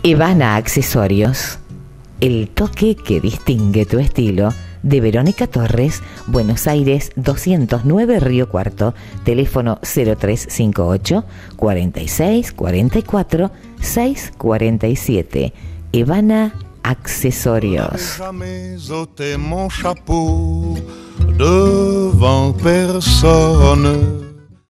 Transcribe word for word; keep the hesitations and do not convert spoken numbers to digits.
Evana Accesorios, el toque que distingue tu estilo. De Verónica Torres, Buenos Aires doscientos nueve, Río Cuarto. Teléfono cero tres cinco ocho, cuarenta y seis, cuarenta y cuatro, seiscientos cuarenta y siete. Evana Accesorios. Jamais ôté mon chapeau devant personne.